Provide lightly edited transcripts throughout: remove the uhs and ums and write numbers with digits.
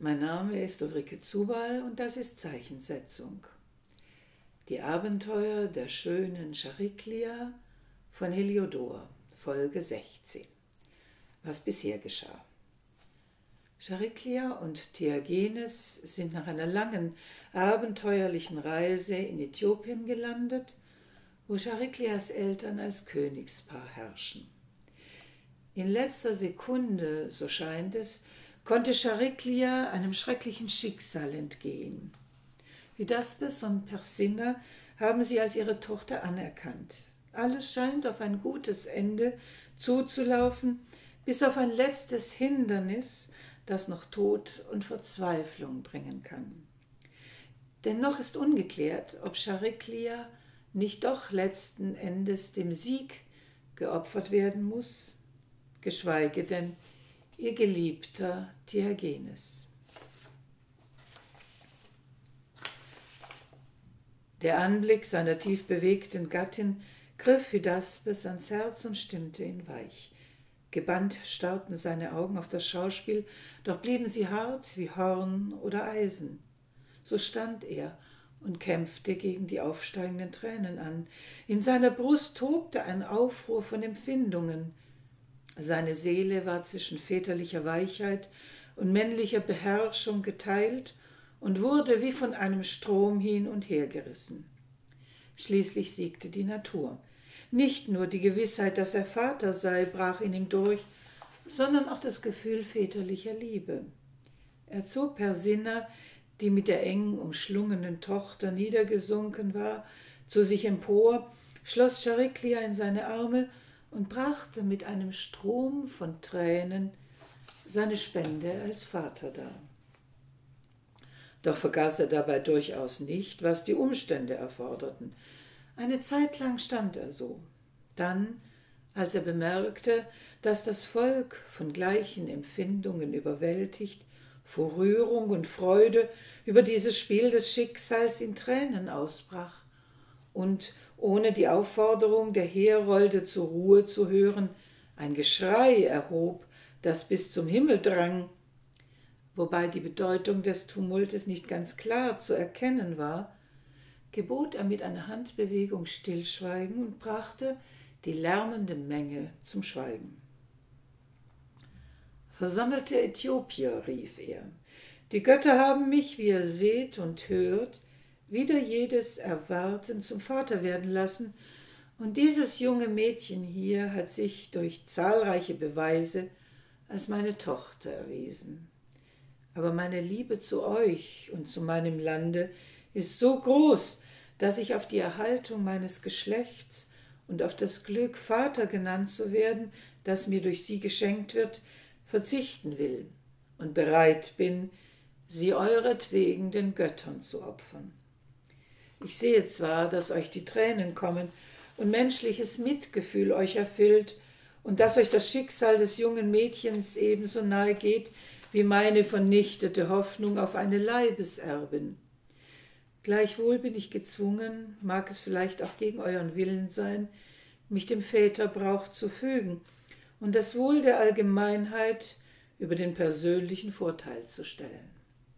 Mein Name ist Ulrike Zubal und das ist Zeichensetzung. Die Abenteuer der schönen Chariklia von Heliodor, Folge 16. Was bisher geschah. Chariklia und Theagenes sind nach einer langen, abenteuerlichen Reise in Äthiopien gelandet, wo Chariklias Eltern als Königspaar herrschen. In letzter Sekunde, so scheint es, konnte Chariklia einem schrecklichen Schicksal entgehen. Hydaspes und Persinna haben sie als ihre Tochter anerkannt. Alles scheint auf ein gutes Ende zuzulaufen, bis auf ein letztes Hindernis, das noch Tod und Verzweiflung bringen kann. Denn noch ist ungeklärt, ob Chariklia nicht doch letzten Endes dem Sieg geopfert werden muss, geschweige denn ihr geliebter Theagenes. Der Anblick seiner tief bewegten Gattin griff Hydaspes ans Herz und stimmte ihn weich. Gebannt starrten seine Augen auf das Schauspiel, doch blieben sie hart wie Horn oder Eisen. So stand er und kämpfte gegen die aufsteigenden Tränen an. In seiner Brust tobte ein Aufruhr von Empfindungen. Seine Seele war zwischen väterlicher Weichheit und männlicher Beherrschung geteilt und wurde wie von einem Strom hin und her gerissen. Schließlich siegte die Natur. Nicht nur die Gewissheit, dass er Vater sei, brach in ihm durch, sondern auch das Gefühl väterlicher Liebe. Er zog Persinna, die mit der eng umschlungenen Tochter niedergesunken war, zu sich empor, schloss Chariklia in seine Arme und brachte mit einem Strom von Tränen seine Spende als Vater dar. Doch vergaß er dabei durchaus nicht, was die Umstände erforderten. Eine Zeit lang stand er so. Dann, als er bemerkte, dass das Volk von gleichen Empfindungen überwältigt, vor Rührung und Freude über dieses Spiel des Schicksals in Tränen ausbrach und ohne die Aufforderung der Herolde zur Ruhe zu hören, ein Geschrei erhob, das bis zum Himmel drang, wobei die Bedeutung des Tumultes nicht ganz klar zu erkennen war, gebot er mit einer Handbewegung Stillschweigen und brachte die lärmende Menge zum Schweigen. »Versammelte Äthiopier«, rief er, »die Götter haben mich, wie ihr seht und hört, wieder jedes Erwarten zum Vater werden lassen, und dieses junge Mädchen hier hat sich durch zahlreiche Beweise als meine Tochter erwiesen. Aber meine Liebe zu euch und zu meinem Lande ist so groß, dass ich auf die Erhaltung meines Geschlechts und auf das Glück, Vater genannt zu werden, das mir durch sie geschenkt wird, verzichten will und bereit bin, sie euretwegen den Göttern zu opfern. Ich sehe zwar, dass euch die Tränen kommen und menschliches Mitgefühl euch erfüllt und dass euch das Schicksal des jungen Mädchens ebenso nahe geht wie meine vernichtete Hoffnung auf eine Leibeserbin. Gleichwohl bin ich gezwungen, mag es vielleicht auch gegen euren Willen sein, mich dem Väterbrauch zu fügen und das Wohl der Allgemeinheit über den persönlichen Vorteil zu stellen.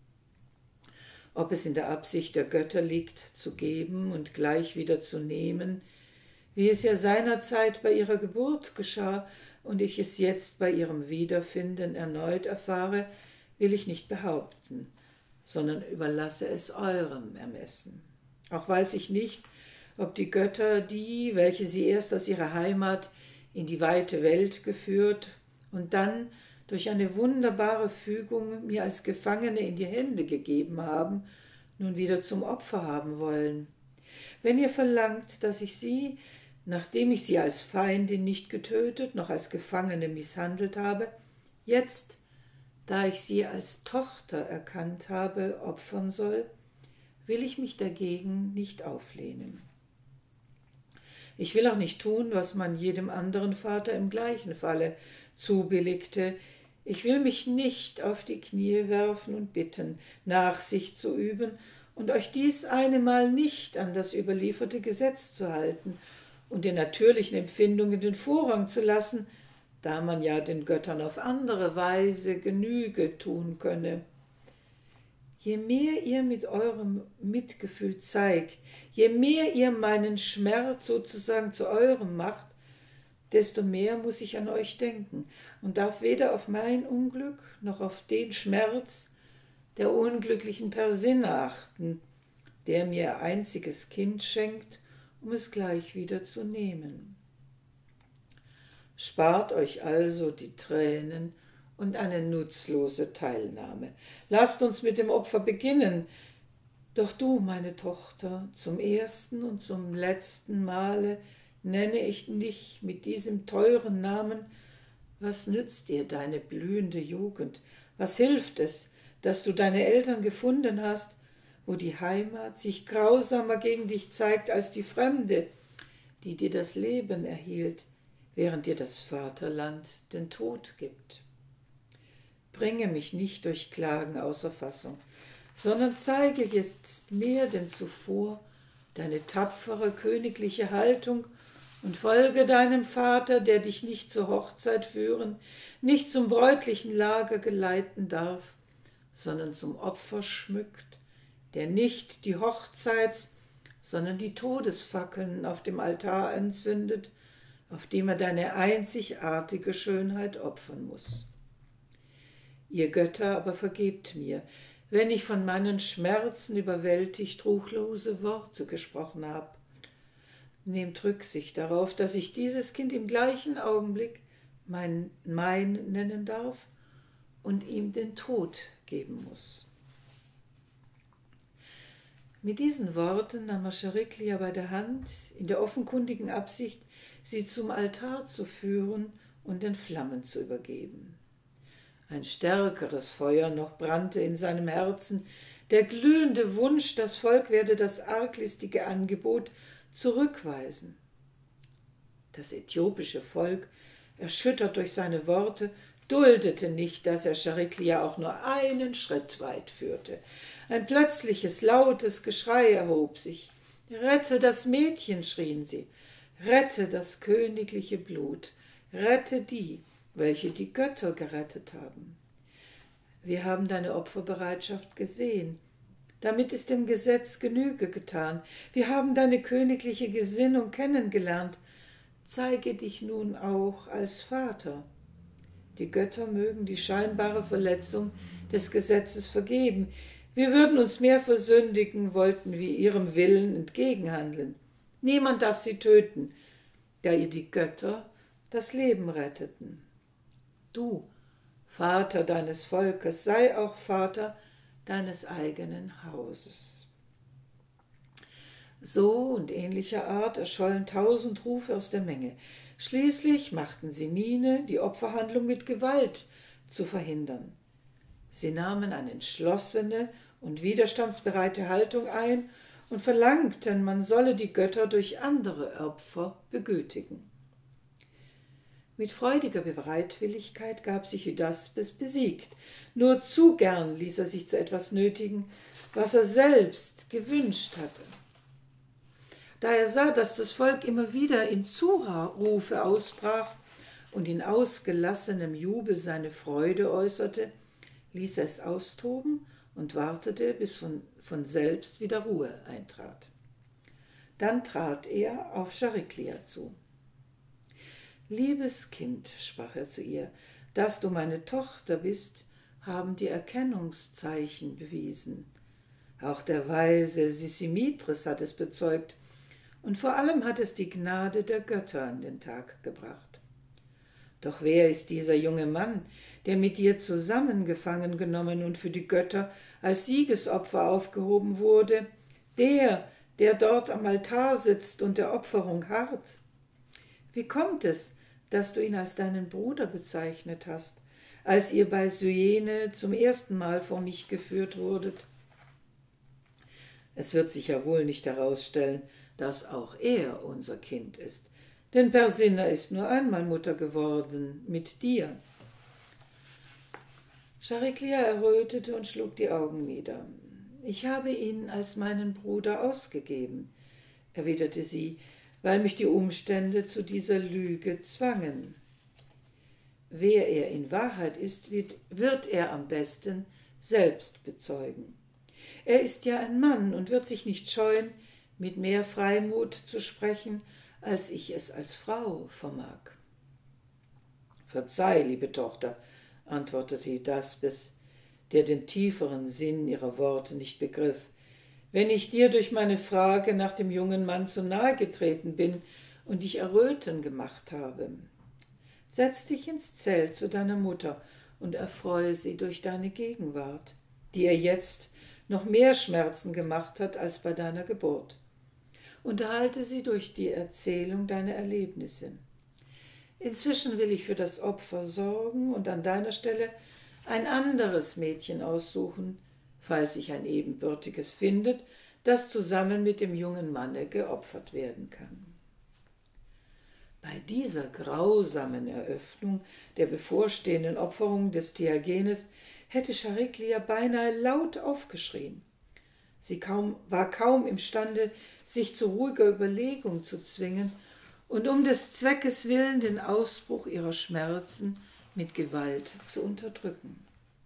Ob es in der Absicht der Götter liegt, zu geben und gleich wieder zu nehmen, wie es ja seinerzeit bei ihrer Geburt geschah und ich es jetzt bei ihrem Wiederfinden erneut erfahre, will ich nicht behaupten, sondern überlasse es eurem Ermessen. Auch weiß ich nicht, ob die Götter die, welche sie erst aus ihrer Heimat in die weite Welt geführt und dann durch eine wunderbare Fügung mir als Gefangene in die Hände gegeben haben, nun wieder zum Opfer haben wollen. Wenn ihr verlangt, dass ich sie, nachdem ich sie als Feindin nicht getötet, noch als Gefangene misshandelt habe, jetzt, da ich sie als Tochter erkannt habe, opfern soll, will ich mich dagegen nicht auflehnen. Ich will auch nicht tun, was man jedem anderen Vater im gleichen Falle zubilligte. Ich will mich nicht auf die Knie werfen und bitten, Nachsicht zu üben und euch dies eine Mal nicht an das überlieferte Gesetz zu halten und den natürlichen Empfindungen den Vorrang zu lassen, da man ja den Göttern auf andere Weise Genüge tun könne. Je mehr ihr mit eurem Mitgefühl zeigt, je mehr ihr meinen Schmerz sozusagen zu eurem macht, desto mehr muss ich an euch denken und darf weder auf mein Unglück noch auf den Schmerz der unglücklichen Persinne achten, der mir ihr einziges Kind schenkt, um es gleich wieder zu nehmen. Spart euch also die Tränen und eine nutzlose Teilnahme. Lasst uns mit dem Opfer beginnen. Doch du, meine Tochter, zum ersten und zum letzten Male nenne ich dich mit diesem teuren Namen. Was nützt dir deine blühende Jugend? Was hilft es, dass du deine Eltern gefunden hast, wo die Heimat sich grausamer gegen dich zeigt als die Fremde, die dir das Leben erhielt, während dir das Vaterland den Tod gibt? Bringe mich nicht durch Klagen außer Fassung, sondern zeige jetzt mehr denn zuvor deine tapfere königliche Haltung und folge deinem Vater, der dich nicht zur Hochzeit führen, nicht zum bräutlichen Lager geleiten darf, sondern zum Opfer schmückt, der nicht die Hochzeits-, sondern die Todesfackeln auf dem Altar entzündet, auf dem er deine einzigartige Schönheit opfern muss. Ihr Götter aber vergebt mir, wenn ich von meinen Schmerzen überwältigt ruchlose Worte gesprochen habe. Nehmt Rücksicht darauf, dass ich dieses Kind im gleichen Augenblick mein nennen darf und ihm den Tod geben muss. Mit diesen Worten nahm er Chariklia bei der Hand, in der offenkundigen Absicht, sie zum Altar zu führen und den Flammen zu übergeben. Ein stärkeres Feuer noch brannte in seinem Herzen, der glühende Wunsch, das Volk werde das arglistige Angebot zurückweisen. Das äthiopische Volk, erschüttert durch seine Worte, duldete nicht, dass er Chariklia auch nur einen Schritt weit führte. Ein plötzliches, lautes Geschrei erhob sich. »Rette das Mädchen«, schrien sie, »rette das königliche Blut, rette die, welche die Götter gerettet haben. Wir haben deine Opferbereitschaft gesehen. Damit ist dem Gesetz Genüge getan. Wir haben deine königliche Gesinnung kennengelernt. Zeige dich nun auch als Vater. Die Götter mögen die scheinbare Verletzung des Gesetzes vergeben. Wir würden uns mehr versündigen, wollten wir ihrem Willen entgegenhandeln. Niemand darf sie töten, da ihr die Götter das Leben retteten. Du, Vater deines Volkes, sei auch Vater deines eigenen Hauses. So und ähnlicher Art erschollen 1000 Rufe aus der Menge. Schließlich machten sie Miene, die Opferhandlung mit Gewalt zu verhindern. Sie nahmen eine entschlossene und widerstandsbereite Haltung ein und verlangten, man solle die Götter durch andere Opfer begütigen. Mit freudiger Bereitwilligkeit gab sich Hydaspes besiegt. Nur zu gern ließ er sich zu etwas nötigen, was er selbst gewünscht hatte. Da er sah, dass das Volk immer wieder in Zurarufe ausbrach und in ausgelassenem Jubel seine Freude äußerte, ließ er es austoben und wartete, bis von selbst wieder Ruhe eintrat. Dann trat er auf Chariklia zu. »Liebes Kind«, sprach er zu ihr, »dass du meine Tochter bist, haben die Erkennungszeichen bewiesen. Auch der weise Sisimitres hat es bezeugt, und vor allem hat es die Gnade der Götter an den Tag gebracht. Doch wer ist dieser junge Mann, der mit dir zusammen gefangen genommen und für die Götter als Siegesopfer aufgehoben wurde, der dort am Altar sitzt und der Opferung harrt? Wie kommt es, dass du ihn als deinen Bruder bezeichnet hast, als ihr bei Syene zum ersten Mal vor mich geführt wurdet? Es wird sich ja wohl nicht herausstellen, dass auch er unser Kind ist, denn Persinna ist nur einmal Mutter geworden mit dir.« Chariklia errötete und schlug die Augen nieder. »Ich habe ihn als meinen Bruder ausgegeben«, erwiderte sie, »weil mich die Umstände zu dieser Lüge zwangen. Wer er in Wahrheit ist, wird er am besten selbst bezeugen. Er ist ja ein Mann und wird sich nicht scheuen, mit mehr Freimut zu sprechen, als ich es als Frau vermag. »Verzeih, liebe Tochter«, antwortete Hydaspes, der den tieferen Sinn ihrer Worte nicht begriff, »wenn ich dir durch meine Frage nach dem jungen Mann zu nahe getreten bin und dich erröten gemacht habe. Setz dich ins Zelt zu deiner Mutter und erfreue sie durch deine Gegenwart, die ihr jetzt noch mehr Schmerzen gemacht hat als bei deiner Geburt. Unterhalte sie durch die Erzählung deiner Erlebnisse. Inzwischen will ich für das Opfer sorgen und an deiner Stelle ein anderes Mädchen aussuchen, falls sich ein ebenbürtiges findet, das zusammen mit dem jungen Manne geopfert werden kann.« Bei dieser grausamen Eröffnung der bevorstehenden Opferung des Theagenes hätte Chariklia beinahe laut aufgeschrien. Sie war kaum imstande, sich zu ruhiger Überlegung zu zwingen und um des Zweckes willen den Ausbruch ihrer Schmerzen mit Gewalt zu unterdrücken.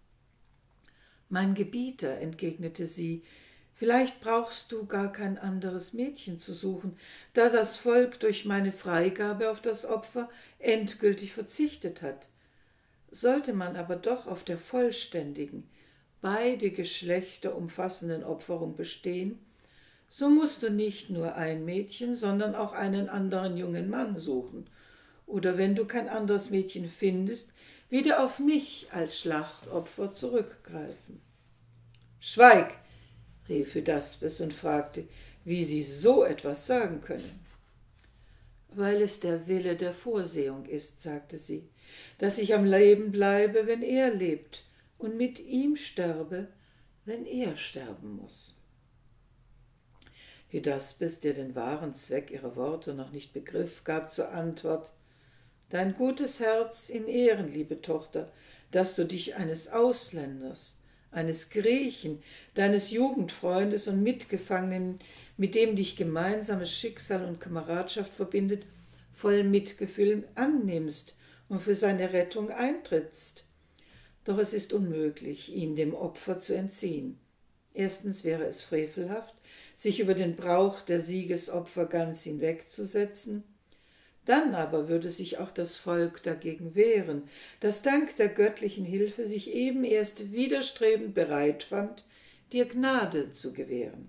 »Mein Gebieter«, entgegnete sie, »vielleicht brauchst du gar kein anderes Mädchen zu suchen, da das Volk durch meine Freigabe auf das Opfer endgültig verzichtet hat. Sollte man aber doch auf der vollständigen, beide Geschlechter umfassenden Opferung bestehen, so musst du nicht nur ein Mädchen, sondern auch einen anderen jungen Mann suchen, oder wenn du kein anderes Mädchen findest, wieder auf mich als Schlachtopfer zurückgreifen.« »Schweig«, rief Hydaspes und fragte, wie sie so etwas sagen könne. »Weil es der Wille der Vorsehung ist«, sagte sie, »dass ich am Leben bleibe, wenn er lebt, und mit ihm sterbe, wenn er sterben muss.« Hydaspes, der den wahren Zweck ihrer Worte noch nicht begriff, gab zur Antwort: »Dein gutes Herz in Ehren, liebe Tochter, dass du dich eines Ausländers, eines Griechen, deines Jugendfreundes und Mitgefangenen, mit dem dich gemeinsames Schicksal und Kameradschaft verbindet, voll Mitgefühl annimmst und für seine Rettung eintrittst. Doch es ist unmöglich, ihn dem Opfer zu entziehen. Erstens wäre es frevelhaft, sich über den Brauch der Siegesopfer ganz hinwegzusetzen. Dann aber würde sich auch das Volk dagegen wehren, das dank der göttlichen Hilfe sich eben erst widerstrebend bereit fand, dir Gnade zu gewähren.«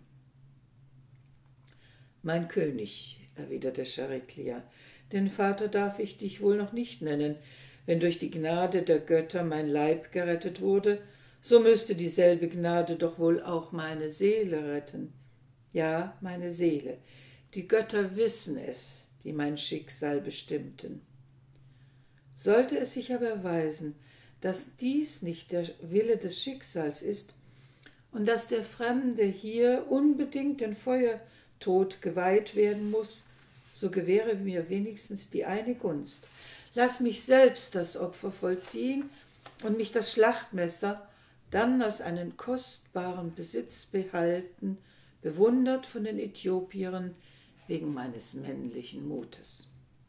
»Mein König«, erwiderte Chariklia, »den Vater darf ich dich wohl noch nicht nennen. Wenn durch die Gnade der Götter mein Leib gerettet wurde, so müsste dieselbe Gnade doch wohl auch meine Seele retten. Ja, meine Seele. Die Götter wissen es, die mein Schicksal bestimmten. Sollte es sich aber erweisen, dass dies nicht der Wille des Schicksals ist und dass der Fremde hier unbedingt den Feuertod geweiht werden muss, so gewähre mir wenigstens die eine Gunst. Lass mich selbst das Opfer vollziehen und mich das Schlachtmesser dann als einen kostbaren Besitz behalten, bewundert von den Äthiopiern wegen meines männlichen Mutes.«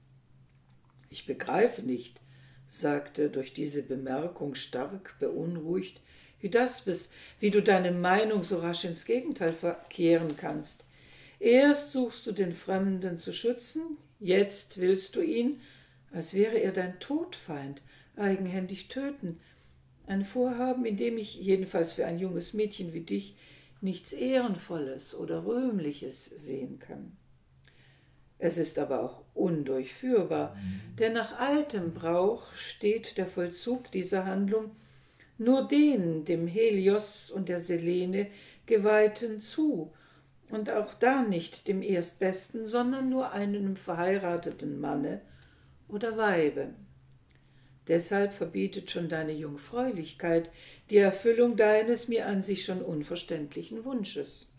»Ich begreife nicht«, sagte durch diese Bemerkung stark beunruhigt Hydaspes, »wie du deine Meinung so rasch ins Gegenteil verkehren kannst. Erst suchst du den Fremden zu schützen, jetzt willst du ihn, als wäre er dein Todfeind, eigenhändig töten. Ein Vorhaben, in dem ich, jedenfalls für ein junges Mädchen wie dich, nichts Ehrenvolles oder Rühmliches sehen kann. Es ist aber auch undurchführbar, denn nach altem Brauch steht der Vollzug dieser Handlung nur denen, dem Helios und der Selene Geweihten zu, und auch da nicht dem Erstbesten, sondern nur einem verheirateten Manne oder Weibe. Deshalb verbietet schon deine Jungfräulichkeit die Erfüllung deines mir an sich schon unverständlichen Wunsches.«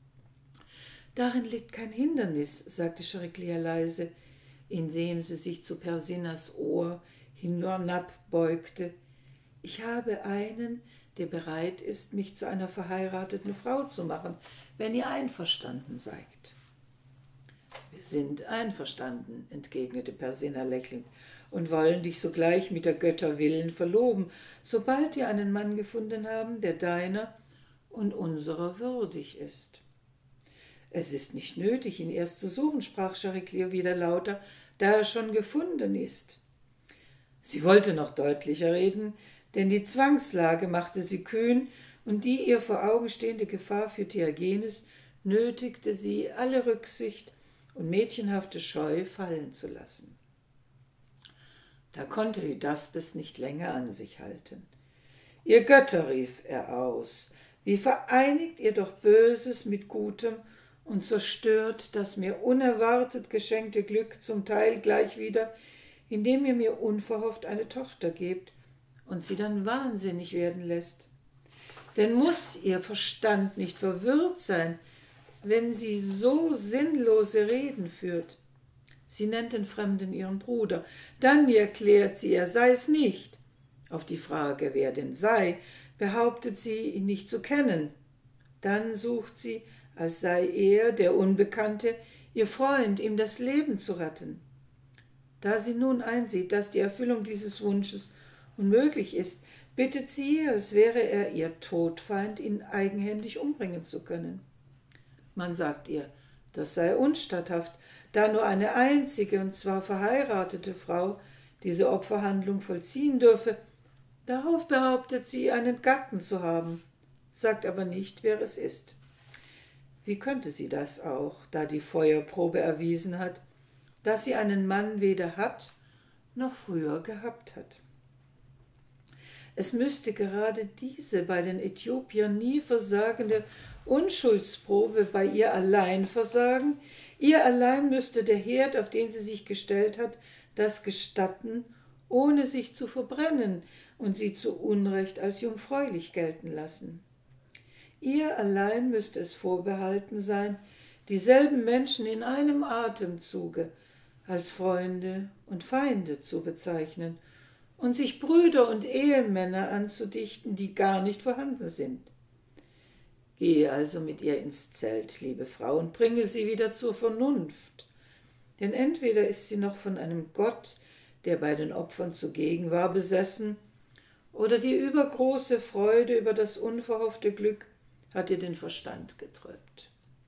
»Darin liegt kein Hindernis«, sagte Chariklia leise, indem sie sich zu Persinas Ohr hinabbeugte. »Ich habe einen, der bereit ist, mich zu einer verheirateten Frau zu machen, wenn ihr einverstanden seid.« »Wir sind einverstanden«, entgegnete Persina lächelnd, »und wollen dich sogleich mit der Götter Willen verloben, sobald wir einen Mann gefunden haben, der deiner und unserer würdig ist. Es ist nicht nötig, ihn erst zu suchen, sprach Chariclea wieder lauter, da er schon gefunden ist. Sie wollte noch deutlicher reden, denn die Zwangslage machte sie kühn, und die ihr vor Augen stehende Gefahr für Theagenes nötigte sie, alle Rücksicht und mädchenhafte Scheu fallen zu lassen. Da konnte Hydaspes nicht länger an sich halten. »Ihr Götter«, rief er aus, »wie vereinigt ihr doch Böses mit Gutem und zerstört das mir unerwartet geschenkte Glück zum Teil gleich wieder, indem ihr mir unverhofft eine Tochter gebt und sie dann wahnsinnig werden lässt. Denn muss ihr Verstand nicht verwirrt sein, wenn sie so sinnlose Reden führt? Sie nennt den Fremden ihren Bruder, dann erklärt sie, er sei es nicht. Auf die Frage, wer denn sei, behauptet sie, ihn nicht zu kennen. Dann sucht sie, als sei er, der Unbekannte, ihr Freund, ihm das Leben zu retten. Da sie nun einsieht, dass die Erfüllung dieses Wunsches unmöglich ist, bittet sie, als wäre er ihr Todfeind, ihn eigenhändig umbringen zu können. Man sagt ihr, das sei unstatthaft, da nur eine einzige, und zwar verheiratete Frau, diese Opferhandlung vollziehen dürfe. Darauf behauptet sie, einen Gatten zu haben, sagt aber nicht, wer es ist. Wie könnte sie das auch, da die Feuerprobe erwiesen hat, dass sie einen Mann weder hat, noch früher gehabt hat? Es müsste gerade diese bei den Äthiopiern nie versagende Unschuldsprobe bei ihr allein versagen. Ihr allein müsste der Herd, auf den sie sich gestellt hat, das gestatten, ohne sich zu verbrennen und sie zu Unrecht als jungfräulich gelten lassen. Ihr allein müsste es vorbehalten sein, dieselben Menschen in einem Atemzuge als Freunde und Feinde zu bezeichnen und sich Brüder und Ehemänner anzudichten, die gar nicht vorhanden sind. Gehe also mit ihr ins Zelt, liebe Frau, und bringe sie wieder zur Vernunft, denn entweder ist sie noch von einem Gott, der bei den Opfern zugegen war, besessen, oder die übergroße Freude über das unverhoffte Glück hat ihr den Verstand getrübt.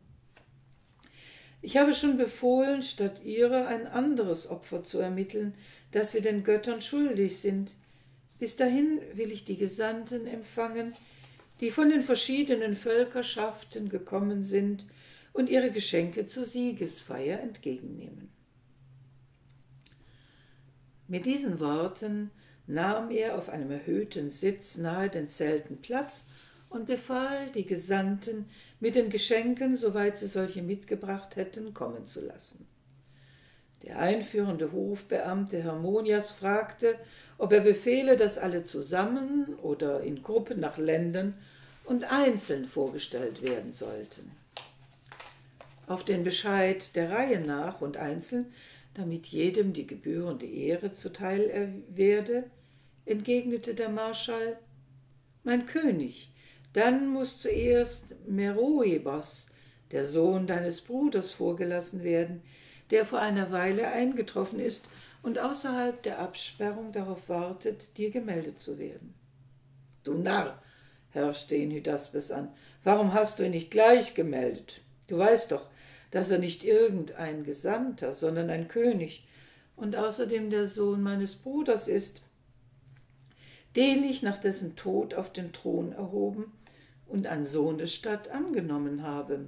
Ich habe schon befohlen, statt ihrer ein anderes Opfer zu ermitteln, das wir den Göttern schuldig sind. Bis dahin will ich die Gesandten empfangen, die von den verschiedenen Völkerschaften gekommen sind und ihre Geschenke zur Siegesfeier entgegennehmen. Mit diesen Worten nahm er auf einem erhöhten Sitz nahe den Zelten Platz und befahl, die Gesandten mit den Geschenken, soweit sie solche mitgebracht hätten, kommen zu lassen. Der einführende Hofbeamte Hermonias fragte, ob er befehle, dass alle zusammen oder in Gruppen nach Ländern und einzeln vorgestellt werden sollten. Auf den Bescheid der Reihe nach und einzeln, damit jedem die gebührende Ehre zuteil werde, entgegnete der Marschall: »Mein König, dann muss zuerst Meroebos, der Sohn deines Bruders, vorgelassen werden, der vor einer Weile eingetroffen ist und außerhalb der Absperrung darauf wartet, dir gemeldet zu werden.« »Du Narr«, herrschte ihn Hydaspes an, »warum hast du ihn nicht gleich gemeldet? Du weißt doch, dass er nicht irgendein Gesandter, sondern ein König und außerdem der Sohn meines Bruders ist, den ich nach dessen Tod auf den Thron erhoben und an Sohnesstatt angenommen habe.«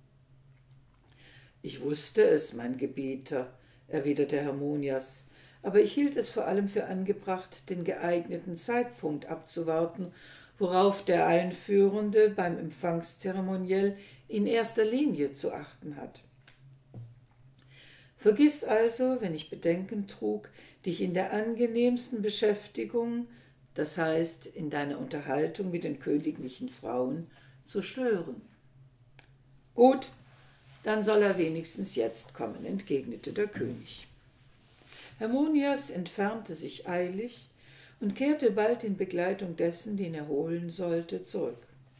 »Ich wusste es, mein Gebieter«, erwiderte Hermonias, »aber ich hielt es vor allem für angebracht, den geeigneten Zeitpunkt abzuwarten, worauf der Einführende beim Empfangszeremoniell in erster Linie zu achten hat. Vergiss also, wenn ich Bedenken trug, dich in der angenehmsten Beschäftigung, das heißt in deiner Unterhaltung mit den königlichen Frauen, zu stören.« »Gut, dann soll er wenigstens jetzt kommen«, entgegnete der König. Hermonias entfernte sich eilig und kehrte bald in Begleitung dessen, den er holen sollte, zurück.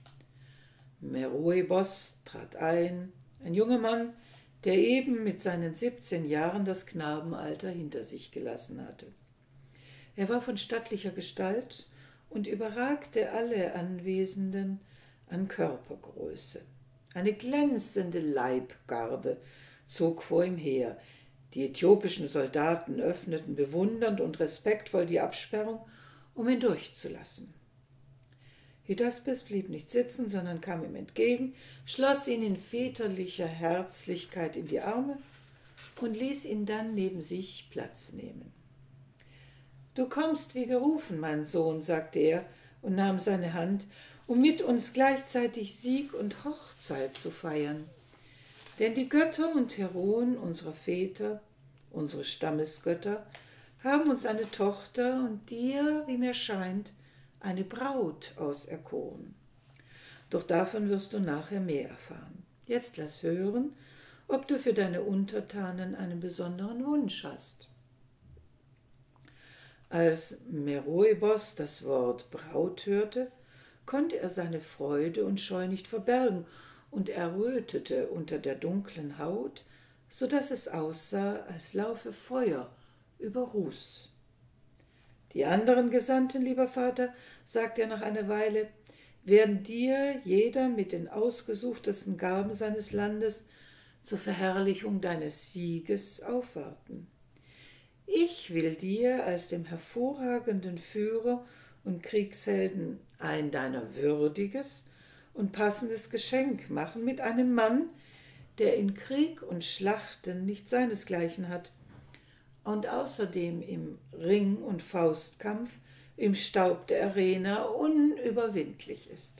Meroebos trat ein junger Mann, der eben mit seinen 17 Jahren das Knabenalter hinter sich gelassen hatte. Er war von stattlicher Gestalt und überragte alle Anwesenden, an Körpergröße. Eine glänzende Leibgarde zog vor ihm her. Die äthiopischen Soldaten öffneten bewundernd und respektvoll die Absperrung, um ihn durchzulassen. Hydaspes blieb nicht sitzen, sondern kam ihm entgegen, schloss ihn in väterlicher Herzlichkeit in die Arme und ließ ihn dann neben sich Platz nehmen. »Du kommst wie gerufen, mein Sohn«, sagte er und nahm seine Hand, um mit uns gleichzeitig Sieg und Hochzeit zu feiern. Denn die Götter und Heroen unserer Väter, unsere Stammesgötter, haben uns eine Tochter und dir, wie mir scheint, eine Braut auserkoren. Doch davon wirst du nachher mehr erfahren. Jetzt lass hören, ob du für deine Untertanen einen besonderen Wunsch hast.« Als Meroebos das Wort Braut hörte, konnte er seine Freude und Scheu nicht verbergen und errötete unter der dunklen Haut, so dass es aussah, als laufe Feuer über Ruß. »Die anderen Gesandten, lieber Vater«, sagte er nach einer Weile, »werden dir jeder mit den ausgesuchtesten Gaben seines Landes zur Verherrlichung deines Sieges aufwarten. Ich will dir als dem hervorragenden Führer und Kriegshelden ein deiner würdiges und passendes Geschenk machen mit einem Mann, der in Krieg und Schlachten nicht seinesgleichen hat und außerdem im Ring- und Faustkampf im Staub der Arena unüberwindlich ist.«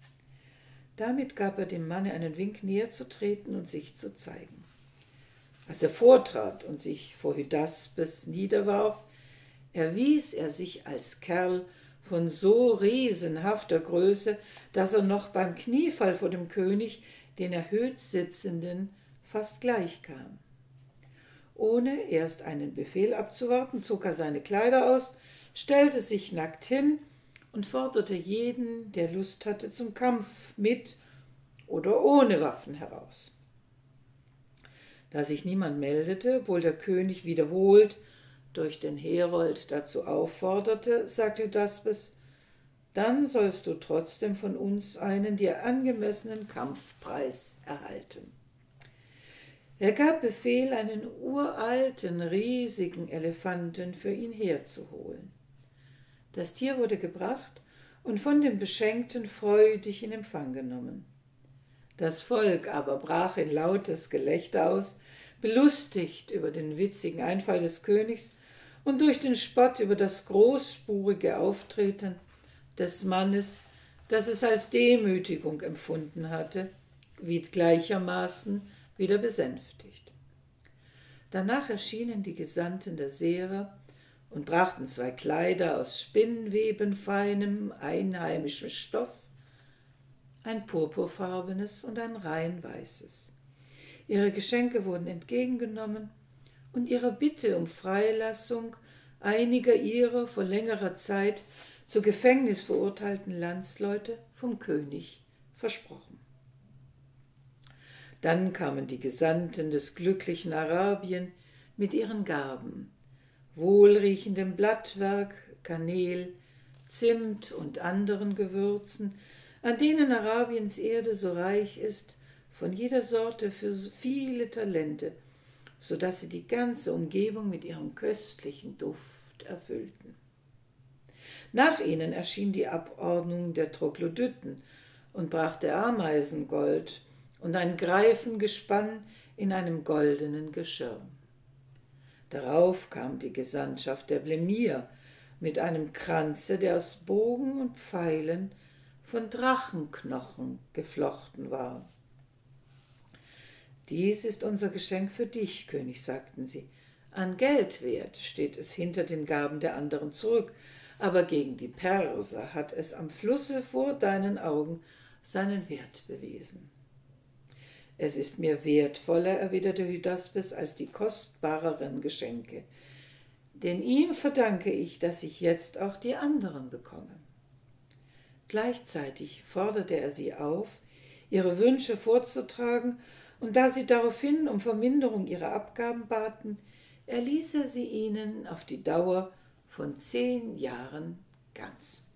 Damit gab er dem Manne einen Wink, näher zu treten und sich zu zeigen. Als er vortrat und sich vor Hydaspes niederwarf, erwies er sich als Kerl von so riesenhafter Größe, dass er noch beim Kniefall vor dem König den erhöht Sitzenden fast gleichkam. Ohne erst einen Befehl abzuwarten, zog er seine Kleider aus, stellte sich nackt hin und forderte jeden, der Lust hatte, zum Kampf mit oder ohne Waffen heraus. Da sich niemand meldete, obwohl der König wiederholt durch den Herold dazu aufforderte, sagte Hydaspes, dann sollst du trotzdem von uns einen dir angemessenen Kampfpreis erhalten. Er gab Befehl, einen uralten, riesigen Elefanten für ihn herzuholen. Das Tier wurde gebracht und von den Beschenkten freudig in Empfang genommen. Das Volk aber brach in lautes Gelächter aus, belustigt über den witzigen Einfall des Königs und durch den Spott über das großspurige Auftreten des Mannes, das es als Demütigung empfunden hatte, wie gleichermaßen wieder besänftigt. Danach erschienen die Gesandten der Serer und brachten 2 Kleider aus spinnwebenfeinem, einheimischem Stoff, ein purpurfarbenes und ein rein weißes. Ihre Geschenke wurden entgegengenommen und ihrer Bitte um Freilassung einiger ihrer vor längerer Zeit zu Gefängnis verurteilten Landsleute vom König versprochen. Dann kamen die Gesandten des glücklichen Arabien mit ihren Gaben, wohlriechendem Blattwerk, Kanel, Zimt und anderen Gewürzen, an denen Arabiens Erde so reich ist, von jeder Sorte für viele Talente, so dass sie die ganze Umgebung mit ihrem köstlichen Duft erfüllten. Nach ihnen erschien die Abordnung der Troglodyten und brachte Ameisengold und ein Greifengespann in einem goldenen Geschirr. Darauf kam die Gesandtschaft der Blemir mit einem Kranze, der aus Bogen und Pfeilen von Drachenknochen geflochten war. »Dies ist unser Geschenk für dich, König«, sagten sie. »An Geldwert steht es hinter den Gaben der anderen zurück, aber gegen die Perser hat es am Flusse vor deinen Augen seinen Wert bewiesen.« »Es ist mir wertvoller«, erwiderte Hydaspes, »als die kostbareren Geschenke, denn ihm verdanke ich, dass ich jetzt auch die anderen bekomme.« Gleichzeitig forderte er sie auf, ihre Wünsche vorzutragen, und da sie daraufhin um Verminderung ihrer Abgaben baten, erließ er sie ihnen auf die Dauer von 10 Jahren ganz.